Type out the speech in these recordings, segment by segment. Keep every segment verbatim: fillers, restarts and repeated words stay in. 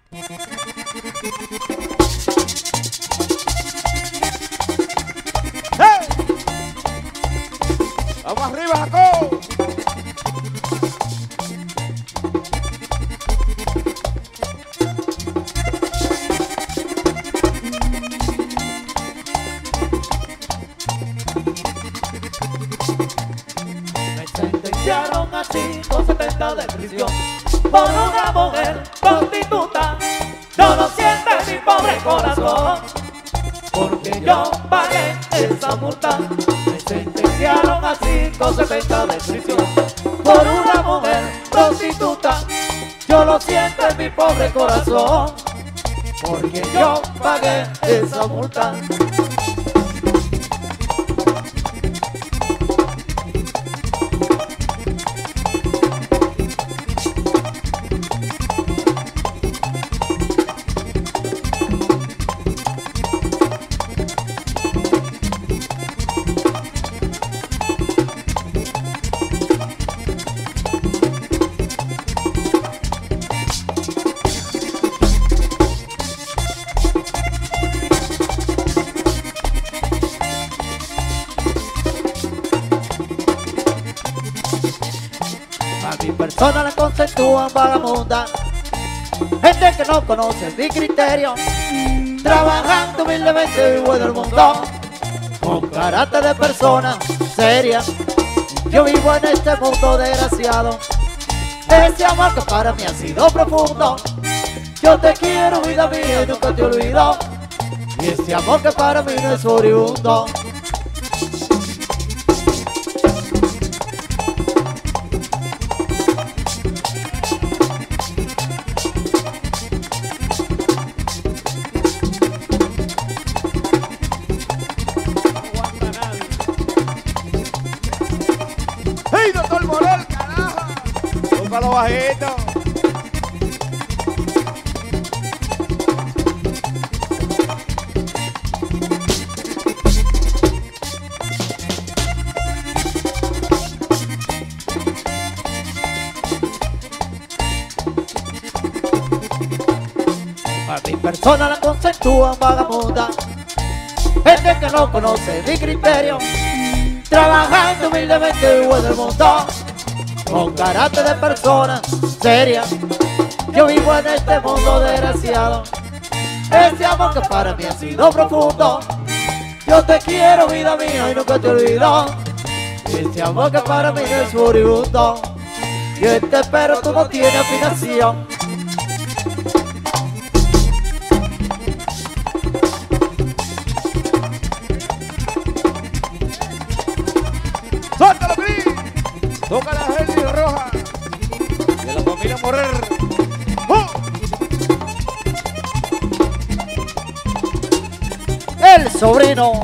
¡Hey! ¡Vamos arriba, Jacob! Me sentenciaron a ciento setenta de prisión por una mujer prostituta. No lo siente mi pobre corazón, porque yo pagué esa multa. Me sentenciaron a ciento setenta de prisión por una mujer prostituta. Yo lo siento en mi pobre corazón, porque yo pagué esa multa. A mi persona la conceptúan vagabunda, gente que no conoce mi criterio, trabajando humildemente vivo en el mundo, con carácter de persona seria. Yo vivo en este mundo desgraciado, ese amor que para mí ha sido profundo. Yo te quiero, vida mía, y nunca te olvido, y ese amor que para mí no es oriundo. ¡Hey, doctor Morel, carajo! ¡Búscalo bajito! A mi persona la conceptúan vagabunda, gente que no conoce mi criterio, trabajando humildemente vivo en el mundo, con carácter de persona seria. Yo vivo en este mundo desgraciado, ese amor que para mí ha sido profundo. Yo te quiero, vida mía, y nunca te olvido, ese amor que para mí no es moribundo. Y este perro tú no tienes afinación. ¡Suéltalo, Cris! ¡Toca la Henry Roja! De la familia Morel. ¡Uh! El sobrino.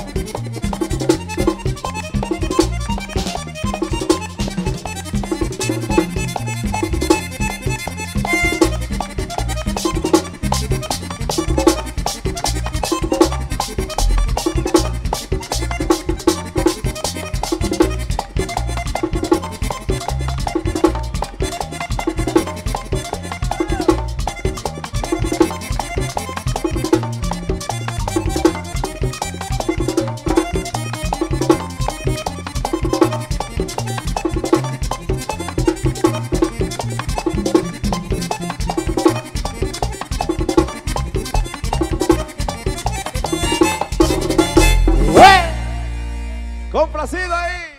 ¡Complacido ahí!